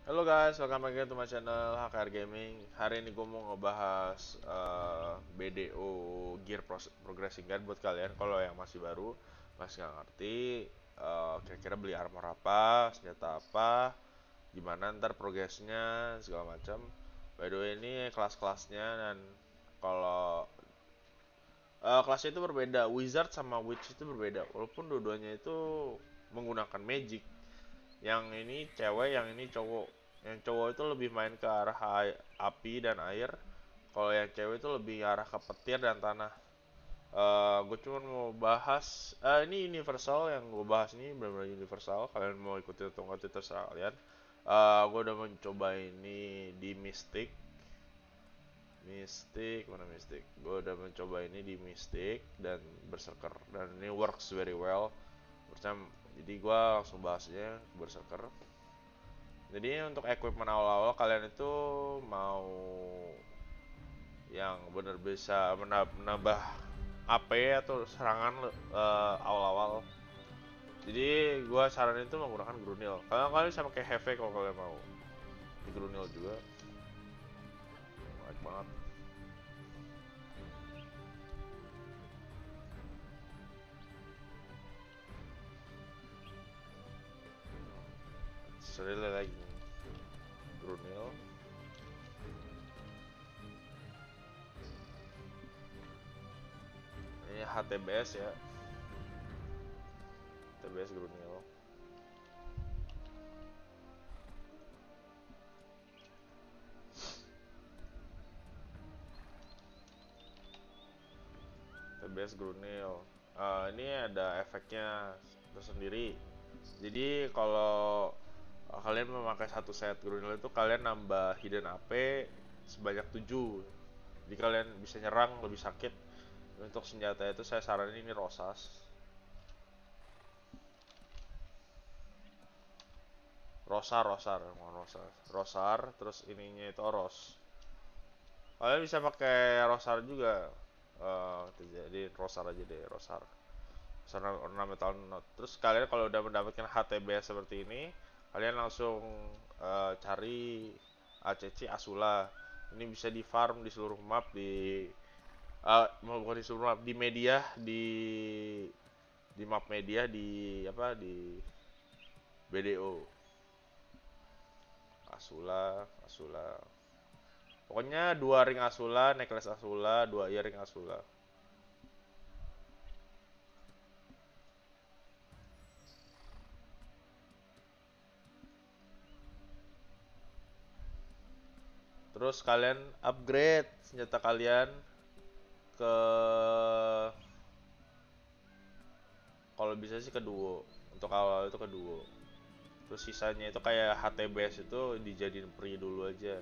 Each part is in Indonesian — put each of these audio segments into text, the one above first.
Halo guys, welcome back to my channel HKR Gaming. Hari ini gue mau ngebahas BDO Gear Progressing Guide buat kalian. Kalau yang masih baru, masih nggak ngerti, kira-kira beli armor apa, senjata apa, gimana ntar progresnya, segala macam. By the way, ini kelas-kelasnya dan kalau kelasnya itu berbeda. Wizard sama Witch itu berbeda. Walaupun dua-duanya itu menggunakan magic. Yang ini cewek, yang ini cowok. Yang cowok itu lebih main ke arah api dan air. Kalau yang cewek itu lebih arah ke petir dan tanah. Gue cuma mau bahas ini universal, yang gue bahas ini benar-benar universal. Kalian mau ikutin atau nggak itu terserah kalian. Gue udah mencoba ini di Mystic. Mystic mana Mystic? Gue udah mencoba ini di Mystic dan Berserker, dan ini works very well. Percaya, jadi gue langsung bahasnya Berserker. Jadi untuk equipment awal-awal kalian itu mau yang bener bisa menambah AP atau serangan awal-awal. Jadi gua saranin itu menggunakan Grunil. Kalian bisa pakai Heavy kalau kalian mau. Di Grunil juga baik banget. It's really like Grunil. Ini HTBS ya. HTBS Grunil. HTBS Grunil. Ini ada efeknya tersendiri. Jadi kalau kalian memakai satu set Grunil itu kalian nambah hidden AP sebanyak 7. Jadi kalian bisa nyerang lebih sakit. Untuk senjata itu saya saranin ini Rosas. Rosar, terus ininya itu Oros. Kalian bisa pakai Rosar juga. Jadi Rosar aja deh, Rosar. Ornamental note. Terus kalian kalau udah mendapatkan HTB seperti ini, kalian langsung cari ACC Asula. Ini bisa di farm di seluruh map, di bukan di seluruh map, di media, di map media, di apa, di BDO. Asula. Pokoknya dua ring Asula, necklace Asula, dua earring Asula. Terus kalian upgrade senjata kalian ke, kalau bisa sih ke duo. Untuk awal itu ke duo. Terus sisanya itu kayak HTBS itu dijadiin free dulu aja.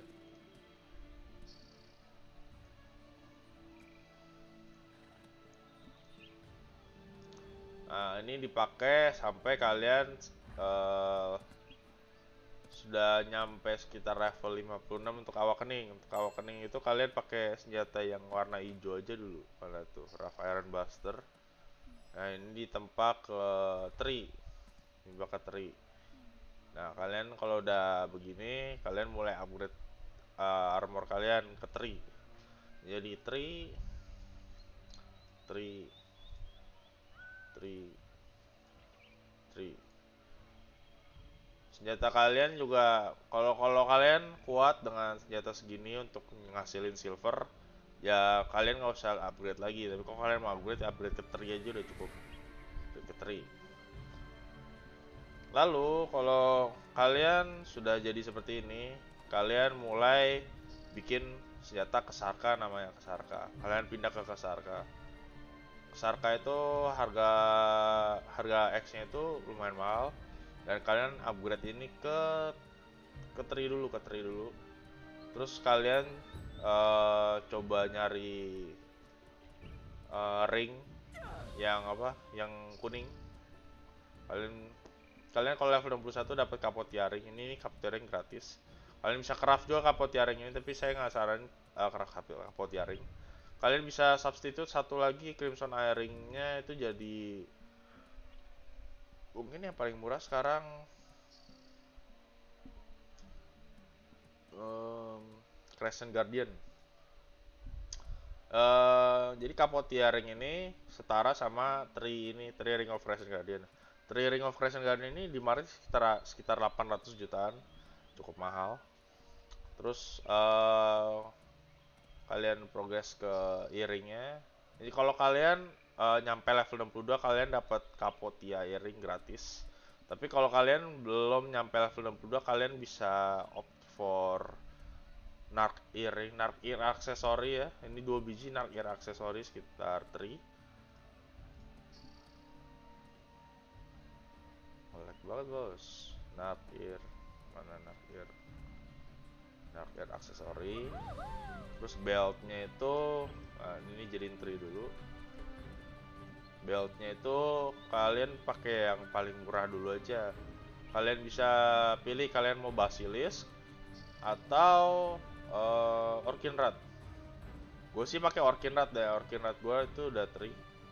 Nah, ini dipakai sampai kalian uh, sudah nyampe sekitar level 56 untuk awakening. Untuk awakening itu kalian pakai senjata yang warna hijau aja dulu. Pada tuh, Rough Iron Buster. Nah, ini ditempa ke tree. Ditempa ke tree. Nah, kalian kalau udah begini, kalian mulai upgrade armor kalian ke tree. Jadi tree, tree, tree, tree. Senjata kalian juga, kalau kalian kuat dengan senjata segini untuk ngasilin silver, ya kalian nggak usah upgrade lagi. Tapi kalau kalian mau upgrade ke tree aja udah cukup. Ke tree. Lalu kalau kalian sudah jadi seperti ini, kalian mulai bikin senjata kesarka, namanya kesarka. Kalian pindah ke kesarka. Kesarka itu harga harga X-nya itu lumayan mahal, dan kalian upgrade ini ke tree dulu. Terus kalian coba nyari ring yang apa? Yang kuning. Kalian kalian kalau level 61 dapat kapot tiaring. Ini kapot tiaring gratis. Kalian bisa craft juga kapot tiaring ini, tapi saya nggak saran craft kapot tiaring. Kalian bisa substitute satu lagi Crimson Earring-nya itu jadi, mungkin yang paling murah sekarang Crescent Guardian. Jadi Capotia Ring ini setara sama Tree Ring of Crescent Guardian. Tree Ring of Crescent Guardian ini di market sekitar 800 jutaan, cukup mahal. Terus kalian progres ke earringnya. Jadi kalau kalian nyampe level 62, kalian dapat Capotia earring gratis. Tapi kalau kalian belum nyampe level 62, kalian bisa opt for Narc earring, Narc ear accessory ya. Ini 2 biji Narc ear accessory sekitar 3. Melek banget bos. Narc ear, mana Narc ear? Narc ear accessory. Terus beltnya itu, nah ini jadiin 3 dulu. Beltnya itu kalian pakai yang paling murah dulu aja. Kalian bisa pilih kalian mau Basilisk atau Orkinrad. Gue sih pakai Orkinrad deh. Orkinrad gue itu udah 3.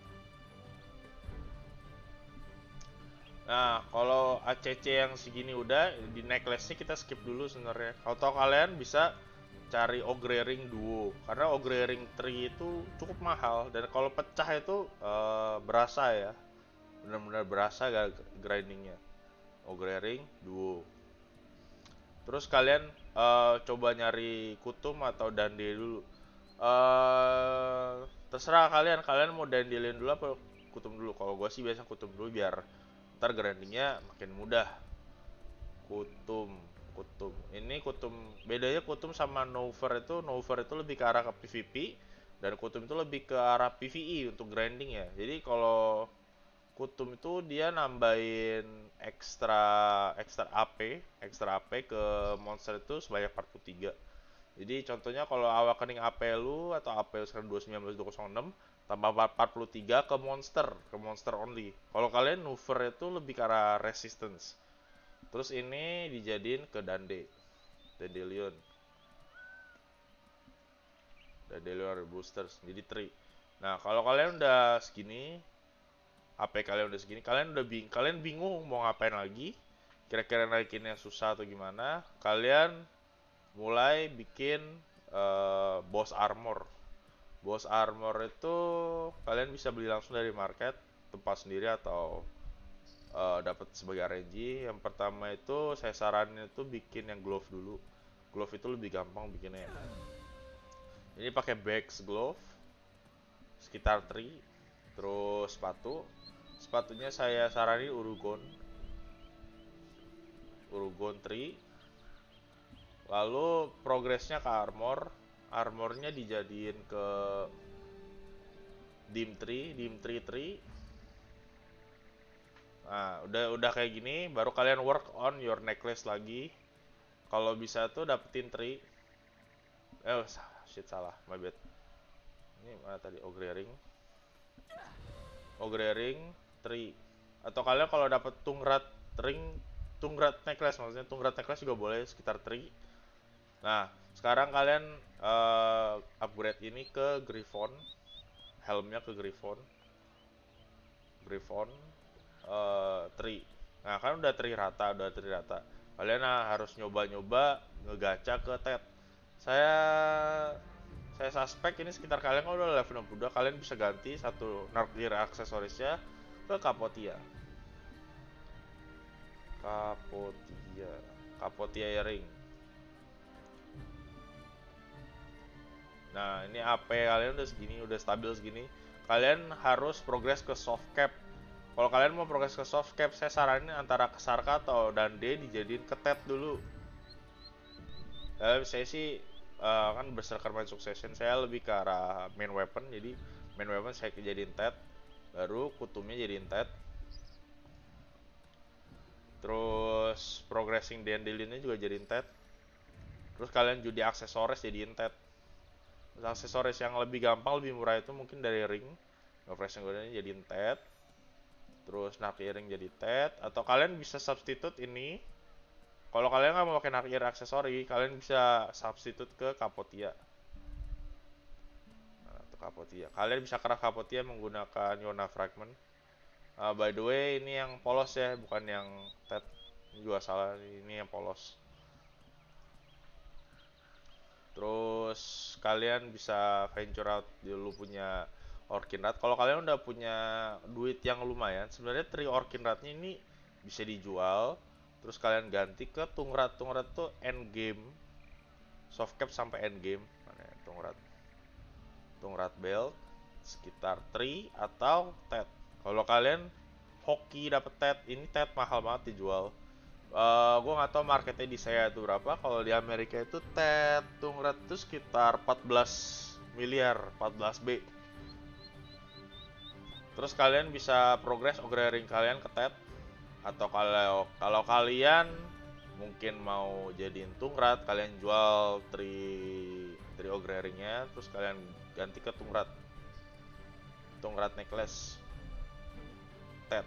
Nah, kalau ACC yang segini udah di necklace-nya kita skip dulu sebenarnya. Kalau kalian bisa cari Ogre Ring Duo, karena Ogre Ring 3 itu cukup mahal dan kalau pecah itu berasa ya, benar-benar berasa gak grindingnya. Ogre Ring Duo. Terus kalian coba nyari Kutum atau Dande dulu. Terserah kalian mau Dandelin dulu apa Kutum dulu. Kalau gue sih biasa Kutum dulu biar ntar grindingnya makin mudah. Kutum. Ini Kutum, bedanya Kutum sama Nover itu lebih ke arah ke PvP dan Kutum itu lebih ke arah PvE untuk grinding ya. Jadi kalau Kutum itu dia nambahin ekstra AP ke monster itu sebanyak 43. Jadi contohnya kalau awakening AP lu atau AP lu sekarang 219-206 tambah 43 ke monster only. Kalau kalian Nover itu lebih ke arah resistance. Terus ini dijadiin ke Dandelion boosters jadi 3. Nah, kalau kalian udah segini, AP kalian udah segini, kalian bingung mau ngapain lagi, kira-kira naikinnya susah atau gimana, kalian mulai bikin boss armor. Boss armor itu kalian bisa beli langsung dari market tempat sendiri atau dapat sebagai RNG. Yang pertama itu saya saranin itu bikin yang glove dulu. Glove itu lebih gampang bikinnya. Ini pakai Bex glove sekitar 3. Terus sepatunya saya saranin Urugon 3. Lalu progresnya ke armornya dijadiin ke Dim 3. Nah, udah kayak gini, baru kalian work on your necklace lagi. Kalau bisa tuh dapetin 3. Salah, my bad. Ini mana tadi? Ogre Ring 3. Atau kalian kalau dapet Tungrat necklace, maksudnya Tungrat necklace juga boleh sekitar 3. Nah, sekarang kalian upgrade ini ke Griffon. Helmnya ke Griffon 3. Nah, kan udah 3 rata. Kalian harus nyoba-nyoba ngegacha ke Ted. Saya suspek ini sekitar kalian kalau udah level 62, kalian bisa ganti satu Narc Gear aksesorisnya ke Capotia Earring. Nah, ini AP kalian udah segini, udah stabil segini. Kalian harus progress ke soft cap. Kalau kalian mau progress ke soft cap, saya saranin antara Kesarka atau Dande dijadiin ketet dulu. Saya sih kan Berserker main Succession, saya lebih ke arah main weapon. Jadi main weapon saya jadiin Ted, baru Kutumnya jadiin Ted. Terus progressing Dandelionnya juga jadiin Ted. Terus kalian judi aksesoris jadiin Ted. Aksesoris yang lebih gampang, lebih murah itu mungkin dari ring. Refreshing gue jadiin Ted. Terus Narc Earring jadi Ted. Atau kalian bisa substitute ini. Kalau kalian nggak mau pakai Narc Ear aksesori, kalian bisa substitute ke Capotia. Nah, Capotia. Kalian bisa craft Capotia menggunakan Yona Fragment. By the way, ini yang polos ya, bukan yang Ted. Ini juga salah, ini yang polos. Terus kalian bisa venture out dulu punya Orkinrat. Kalau kalian udah punya duit yang lumayan, sebenarnya Tri Orkinratnya ini bisa dijual. Terus kalian ganti ke Tungrat. Tungrat tuh end game, soft cap sampai end game. Mana ya, Tungrat? Tungrat belt sekitar Tri atau Ted. Kalau kalian hoki dapet Ted, ini Ted mahal banget dijual. Gue nggak tahu marketnya di saya itu berapa. Kalau di Amerika itu TED Tungrat itu sekitar 14 miliar, 14 B. Terus kalian bisa progress ogre-ring kalian ke TED, atau kalau kalau kalian mungkin mau jadiin Tungrat, kalian jual tri ogre-ringnya, terus kalian ganti ke Tungrat. Tungrat necklace TED.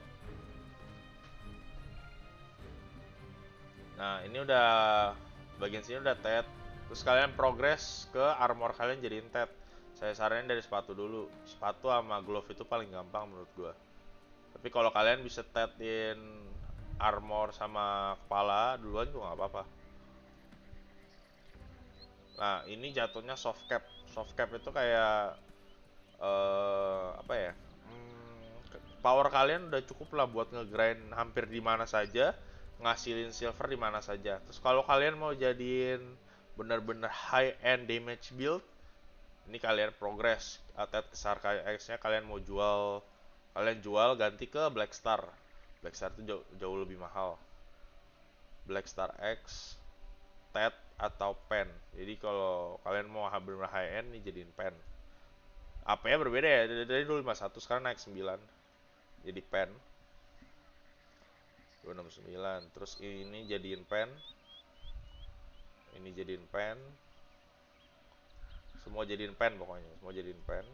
Nah, ini udah bagian sini udah TED. Terus kalian progress ke armor kalian jadiin TED. Saya saranin dari sepatu dulu. Sepatu sama glove itu paling gampang menurut gua. Tapi kalau kalian bisa TEDin armor sama kepala duluan juga nggak apa-apa. Nah, ini jatuhnya soft cap. Soft cap itu kayak apa ya? Power kalian udah cukup lah buat ngegrind hampir di mana saja, ngasilin silver di mana saja. Terus kalau kalian mau jadiin bener-bener high end damage build, ini kalian progress. Atet besar kayak X nya kalian mau jual, kalian jual ganti ke Black Star. Black Star itu jauh lebih mahal. Black Star X, TED atau pen. Jadi kalau kalian mau bener-bener high end nih jadiin pen. AP-nya berbeda ya, dari dulu 51 sekarang naik 9. Jadi pen 269. Terus ini jadiin pen, ini jadiin pen, semua jadiin pen, pokoknya semua jadiin pen.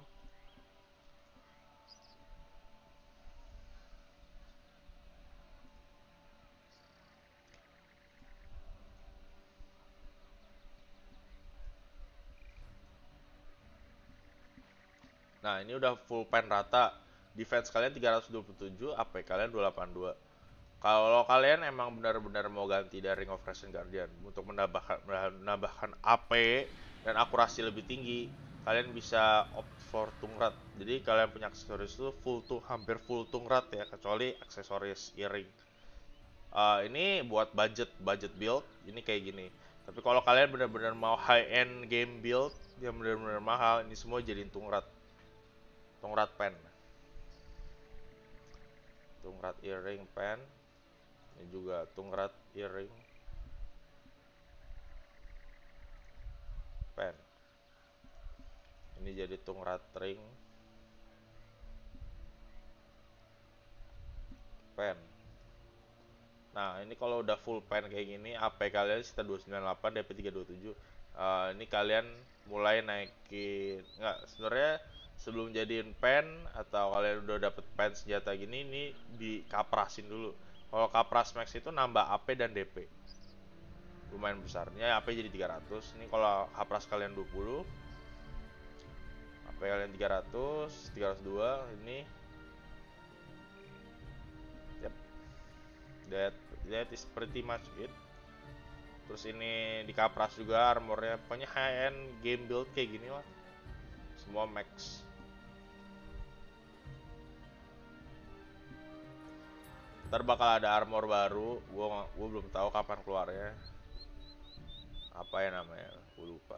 Nah, ini udah full pen rata. Defense kalian 327, AP kalian 282. Kalau kalian emang benar-benar mau ganti dari Ring of Frozen Guardian untuk menambahkan AP dan akurasi lebih tinggi, kalian bisa opt for Tungrat. Jadi kalian punya aksesoris itu hampir full Tungrat ya, kecuali aksesoris earring. Ini buat budget budget build, ini kayak gini. Tapi kalau kalian benar-benar mau high end game build yang benar-benar mahal, ini semua jadiin Tungrat. Tungrat pen. Tungrat earring pen. Ini juga Tungrat earring pen. Ini jadi Tungrat ring pen. Nah, ini kalau udah full pen kayak gini, AP kalian sekitar 298, DP 327. Ini kalian mulai naikin. Nggak, sebenarnya sebelum jadiin pen atau kalian udah dapet pen senjata gini, ini dikaprasin dulu. Kalau kapras max itu nambah AP dan DP. Lumayan besar. Ini AP jadi 300. Ini kalau kapras kalian 20, AP kalian 300, 302, ini yep, that is pretty much it. Terus ini dikapras juga armornya, pokoknya high end game build kayak gini lah, semua max. Ntar bakal ada armor baru, gua belum tahu kapan keluarnya, apa ya namanya, gua lupa.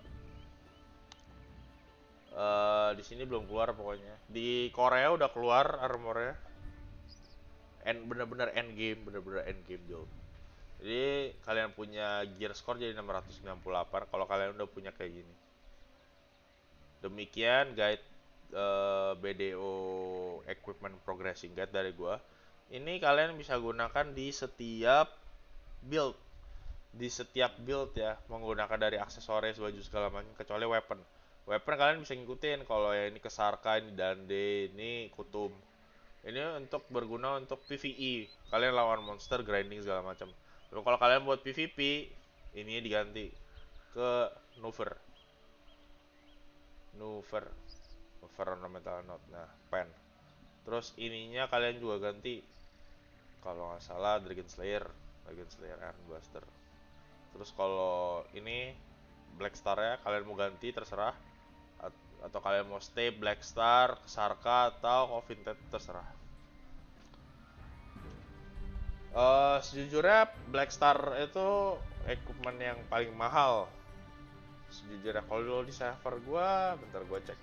Di sini belum keluar pokoknya. Di Korea udah keluar armornya, bener-bener end game, bener-bener end game build. Jadi kalian punya gear score jadi 698 kalau kalian udah punya kayak gini. Demikian guide BDO Equipment Progressing Guide dari gua. Ini kalian bisa gunakan di setiap build. Di setiap build ya, menggunakan dari aksesoris, baju segala macam kecuali weapon. Weapon kalian bisa ngikutin kalau ya ini Kesarka, ini Dande, ini Kutum. Ini untuk berguna untuk PvE. Kalian lawan monster, grinding segala macam. Tapi kalau kalian buat PvP, ini diganti ke Nuver. Nuver. Nuver ornamental note. Nah, pen. Terus ininya kalian juga ganti. Kalau nggak salah Dragon Slayer Iron Blaster. Terus kalau ini Black Star ya, kalian mau ganti terserah. Atau kalian mau stay Black Star, Sarka atau Vintage terserah. Sejujurnya Black Star itu equipment yang paling mahal. Sejujurnya kalau di server gua, bentar gua cek.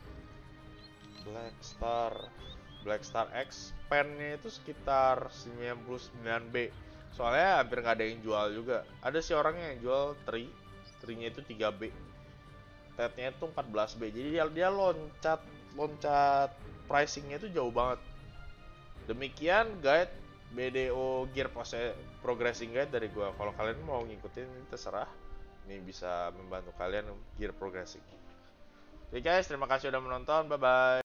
Black Star X pen-nya itu sekitar 99B. Soalnya hampir nggak ada yang jual juga. Ada sih orangnya yang jual tri-nya itu 3B. Tet-nya itu 14B. Jadi dia loncat pricing-nya itu jauh banget. Demikian guide BDO Gear Progressing Guide dari gua. Kalau kalian mau ngikutin terserah. Ini bisa membantu kalian gear progressing. Oke guys, terima kasih udah menonton. Bye bye.